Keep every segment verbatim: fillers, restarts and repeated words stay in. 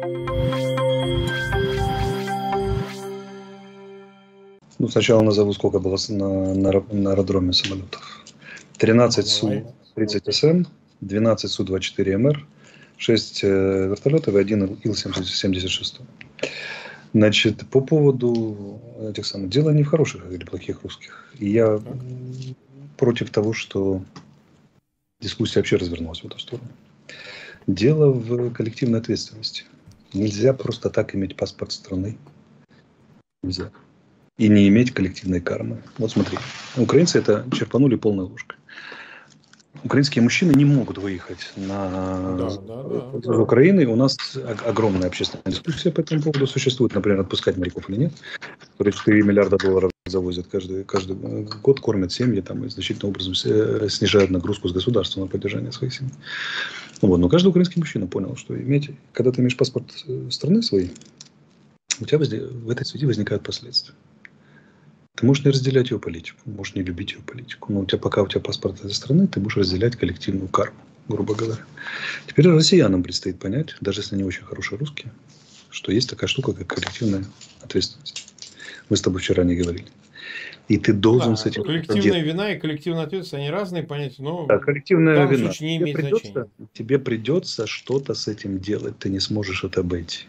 Ну, сначала назову, сколько было на, на, на аэродроме самолетов. тринадцать Су тридцать эс эм, двенадцать Су двадцать четыре эм эр, шесть э, вертолетов и один Ил семьдесят шесть. Значит, по поводу этих самых... Дело не в хороших или плохих русских. И я так. против того, что дискуссия вообще развернулась в эту сторону. Дело в коллективной ответственности. Нельзя просто так иметь паспорт страны. Нельзя. И не иметь коллективной кармы. Вот смотри. Украинцы это черпанули полной ложкой. Украинские мужчины не могут выехать на да, да, да. из Украины. У нас огромная общественная дискуссия по этому поводу существует. Например, отпускать моряков или нет. четыре миллиарда долларов завозят каждый, каждый год, кормят семьи там, и значительным образом снижают нагрузку с государства на поддержание своих семей. Вот. Но каждый украинский мужчина понял, что иметь, когда ты имеешь паспорт страны своей, у тебя в этой связи возникают последствия. Ты можешь не разделять ее политику, можешь не любить ее политику, но у тебя, пока у тебя паспорт этой страны, ты будешь разделять коллективную карму, грубо говоря. Теперь россиянам предстоит понять, даже если они очень хорошие русские, что есть такая штука, как коллективная ответственность. Мы с тобой вчера не говорили. И ты должен да, с этим... коллективная вина и коллективная ответственность, они разные понятия, но да, коллективная в данном вина. случае не тебе имеет придется, значения. Тебе придется что-то с этим делать, ты не сможешь это обойти.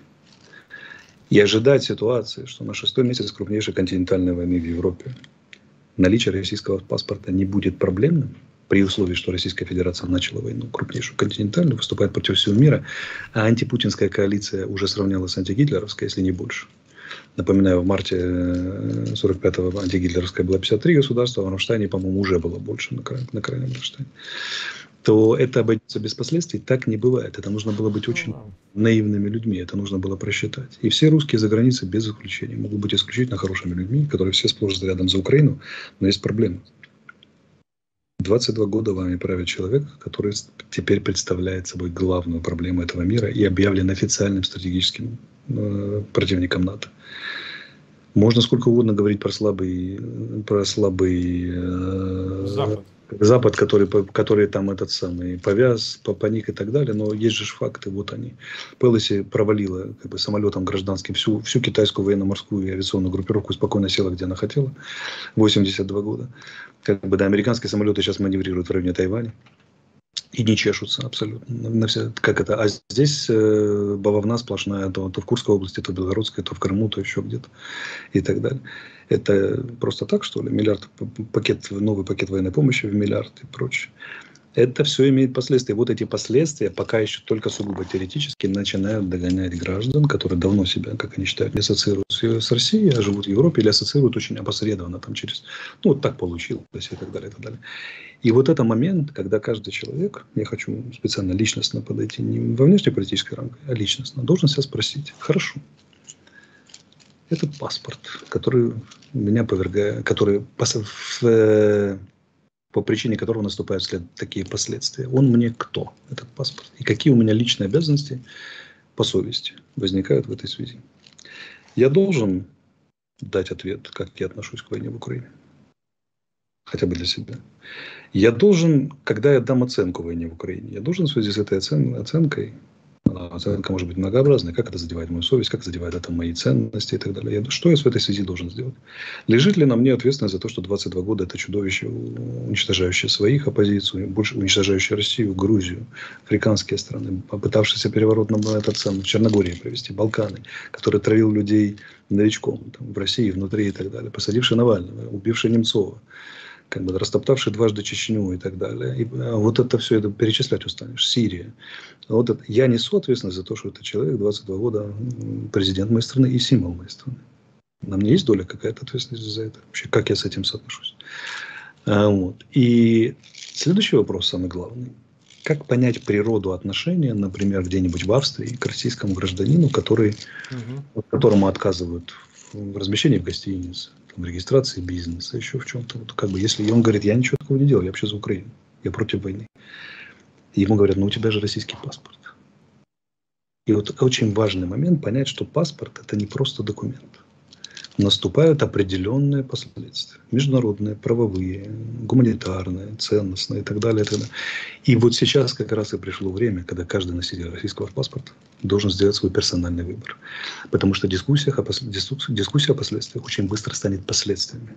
И ожидать ситуации, что на шестой месяц крупнейшей континентальной войны в Европе наличие российского паспорта не будет проблемным, при условии, что Российская Федерация начала войну, крупнейшую континентальную, выступает против всего мира, а антипутинская коалиция уже сравнялась с антигитлеровской, если не больше. Напоминаю, в марте сорок пятого антигитлеровская была пятьдесят три государства, а в Рамштайне, по-моему, уже было больше на, край, на крайнем Рамштайне. То это обойдется без последствий. Так не бывает. Это нужно было быть очень наивными людьми. Это нужно было просчитать. И все русские за границей, без исключения, могут быть исключительно хорошими людьми, которые все сплошь рядом за Украину. Но есть проблема. двадцать два года вами правит человек, который теперь представляет собой главную проблему этого мира и объявлен официальным стратегическим э, противником НАТО. Можно сколько угодно говорить про слабый, про слабый э, Запад. Запад, который, который там этот самый повяз, паник и так далее, но есть же факты, вот они. Пелоси провалила как бы, самолетом гражданским всю, всю китайскую военно-морскую и авиационную группировку, спокойно села, где она хотела, восемьдесят два года. Как бы, да, американские самолеты сейчас маневрируют в районе Тайваня. И не чешутся абсолютно. На все, как это? А здесь э, бавовна сплошная, то, то в Курской области, то в Белгородской, то в Крыму, то еще где-то и так далее. Это просто так, что ли? Миллиард, пакет, новый пакет военной помощи в миллиард и прочее. Это все имеет последствия. Вот эти последствия пока еще только сугубо теоретически начинают догонять граждан, которые давно себя, как они считают, не ассоциируют с Россией, а живут в Европе или ассоциируют очень опосредованно там через... Ну, вот так получилось и так далее, и так далее. И вот это момент, когда каждый человек, я хочу специально личностно подойти, не во внешнеполитической рамке, а личностно, должен себя спросить, хорошо, этот паспорт, который меня повергает, который по, в, по причине которого наступают след, такие последствия, он мне кто, этот паспорт? И какие у меня личные обязанности по совести возникают в этой связи? Я должен дать ответ, как я отношусь к войне в Украине. Хотя бы для себя. Я должен, когда я дам оценку войне в Украине, я должен в связи с этой оцен, оценкой, оценка может быть многообразной, как это задевает мою совесть, как задевает это мои ценности и так далее. Я, что я в этой связи должен сделать? Лежит ли на мне ответственность за то, что двадцать два года это чудовище, уничтожающее своих оппозицию, больше уничтожающее Россию, Грузию, африканские страны, попытавшийся переворот на этот самый, в Черногории провести, Балканы, который травил людей новичком там, в России, внутри и так далее, посадивший Навального, убивший Немцова, как бы растоптавший дважды Чечню и так далее. И а вот это все, это перечислять устанешь. Сирия. Вот это. Я несу ответственность за то, что этот человек двадцать два года президент моей страны и символ моей страны. На мне есть доля какая-то ответственность за это? Вообще, как я с этим соотношусь? А, вот. И следующий вопрос, самый главный. Как понять природу отношения, например, где-нибудь в Австрии к российскому гражданину, который, угу. которому отказывают в размещении в гостинице, в регистрации бизнеса, еще в чем-то. Вот как бы, если и он говорит, я ничего такого не делал, я вообще за Украину, я против войны. И ему говорят, ну у тебя же российский паспорт. И вот очень важный момент понять, что паспорт это не просто документ. наступают определенные последствия. Международные, правовые, гуманитарные, ценностные и так далее. И, так далее. И вот сейчас как раз и пришло время, когда каждый носитель российского паспорта должен сделать свой персональный выбор. Потому что дискуссия о, послед... дискуссия о последствиях очень быстро станет последствиями.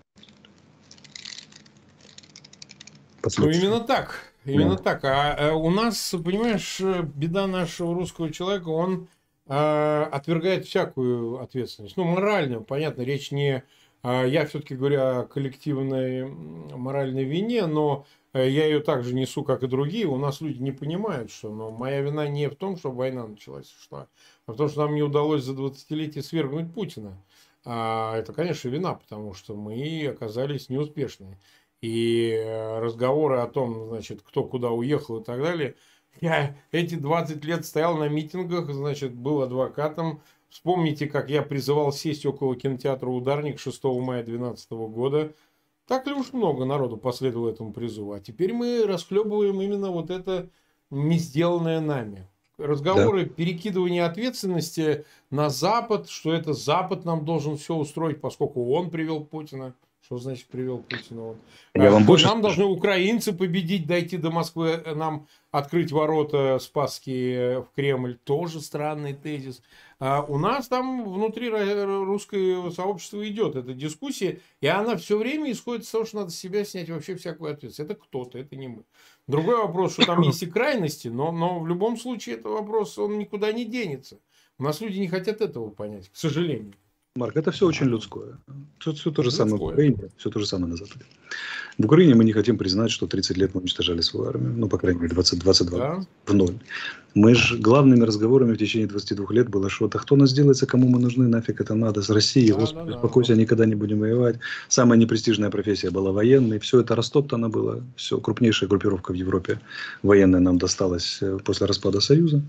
Ну, именно так. Именно да. так. А, а у нас, понимаешь, беда нашего русского человека, он а, отвергает всякую ответственность. Ну, моральную, понятно, речь не... А, я все-таки говорю о коллективной моральной вине, но я ее также несу, как и другие. У нас люди не понимают, что но моя вина не в том, что война началась, шла, а в том, что нам не удалось за двадцатилетие свергнуть Путина. А, это, конечно, вина, потому что мы оказались неуспешными. И разговоры о том, значит, кто куда уехал и так далее. Я эти двадцать лет стоял на митингах, значит, был адвокатом. Вспомните, как я призывал сесть около кинотеатра «Ударник» шестого мая две тысячи двенадцатого года. Так ли уж много народу последовало этому призыву. А теперь мы расхлебываем именно вот это не сделанное нами. Разговоры, да. Перекидывание ответственности на Запад, что это Запад нам должен все устроить, поскольку он привел Путина. Что значит привел Путина? Он. Я а, вам больше нам скажу. Должны украинцы победить, дойти до Москвы, нам открыть ворота Спасские в Кремль. Тоже странный тезис. А у нас там внутри русского сообщества идет эта дискуссия, и она все время исходит из того, что надо с себя снять вообще всякую ответственность. Это кто-то, это не мы. Другой вопрос, что там есть и крайности, но, но в любом случае этот вопрос, он никуда не денется. У нас люди не хотят этого понять, к сожалению. Марк, это все очень людское. Все, все то же самое в Украине, все то же самое на Западе. В Украине мы не хотим признать, что тридцать лет мы уничтожали свою армию. Ну, по крайней мере, двадцать двадцать два да. в ноль. Мы же главными разговорами в течение двадцати двух лет было, что-то кто нас делается, кому мы нужны, нафиг это надо, с Россией, да, Господи, да, успокойся, да. Никогда не будем воевать. Самая непрестижная профессия была военной. Все это растоптано было. Все, крупнейшая группировка в Европе военная нам досталась после распада Союза.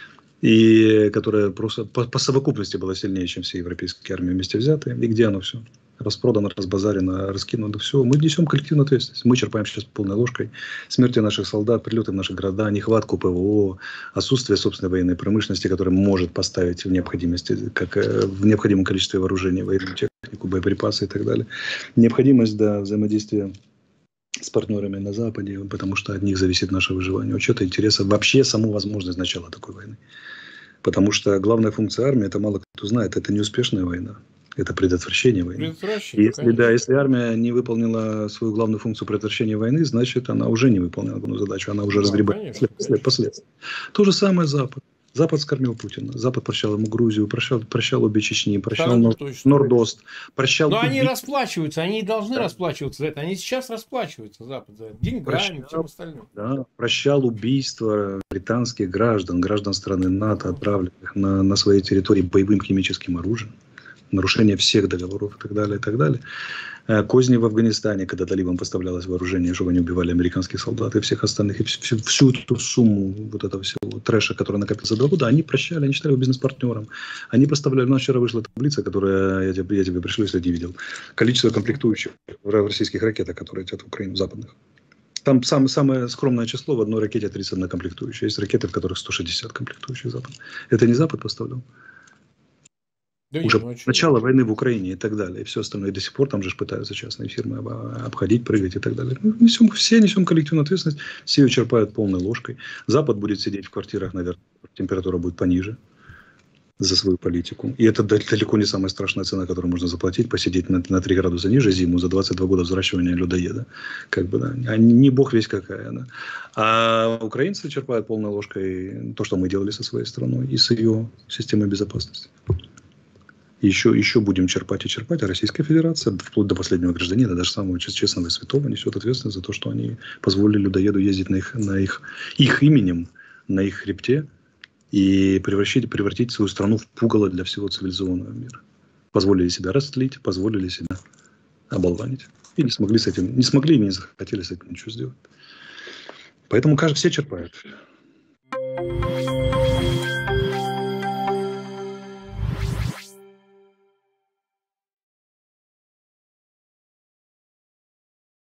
И которая просто по, по совокупности была сильнее, чем все европейские армии вместе взятые. И где оно все? Распродано, разбазарено, раскинуто, все. Мы несем коллективную ответственность. Мы черпаем сейчас полной ложкой смерти наших солдат, прилеты в наши города, нехватку ПВО, отсутствие собственной военной промышленности, которая может поставить в необходимости, как в необходимом количестве вооружений, военную технику, боеприпасы и так далее. Необходимость да, взаимодействия с партнерами на Западе, потому что от них зависит наше выживание, учета интересов, вообще саму возможность начала такой войны. Потому что главная функция армии, это мало кто знает, это не успешная война, это предотвращение войны. Предотвращение, если, да, если армия не выполнила свою главную функцию предотвращения войны, значит, она уже не выполнила главную задачу, она уже да, разгребает конечно, послед, последствия. То же самое Запад. Запад скормил Путина. Запад прощал ему Грузию, прощал, прощал обе Чечни, прощал да, Нор, Нордост. Прощал Но они расплачиваются, они и должны да. расплачиваться за это. Они сейчас расплачиваются, Запад, за это. Деньгами, прощал, всем остальным. Да, прощал убийства британских граждан, граждан страны НАТО, отправленных на, на своей территории боевым химическим оружием. Нарушение всех договоров и так далее, и так далее. Козни в Афганистане, когда талибам поставлялось вооружение, чтобы они убивали американских солдат и всех остальных, и всю, всю эту сумму вот этого всего трэша, который накопился за два года, они прощали, они считали его бизнес-партнером. Они поставляли, у нас вчера вышла таблица, которая, я тебе, я тебе пришлю, если не видел, количество комплектующих в российских ракетах, которые летят в Украину, западных. Там сам, самое скромное число в одной ракете тридцать одна комплектующая. Есть ракеты, в которых сто шестьдесят комплектующих Запад. Это не Запад поставлял? Да уже нет, начало войны в Украине и так далее, и все остальное. И до сих пор там же пытаются частные фирмы обходить, прыгать и так далее. Мы несем, все несем коллективную ответственность, все ее черпают полной ложкой. Запад будет сидеть в квартирах, наверное, температура будет пониже за свою политику. И это далеко не самая страшная цена, которую можно заплатить, посидеть на, на три градуса ниже зиму за двадцать два года взращивания людоеда. Как бы, да. А не бог весь какая. Да. А украинцы черпают полной ложкой то, что мы делали со своей страной и с ее системой безопасности. Еще, еще будем черпать и черпать, а Российская Федерация, вплоть до последнего гражданина, даже самого честного и святого, несет ответственность за то, что они позволили людоеду ездить на их, на их, их именем, на их хребте и превратить, превратить свою страну в пугало для всего цивилизованного мира. Позволили себя растлить, позволили себя оболванить. И не смогли с этим, не смогли и не захотели с этим ничего сделать. Поэтому каждый все черпают.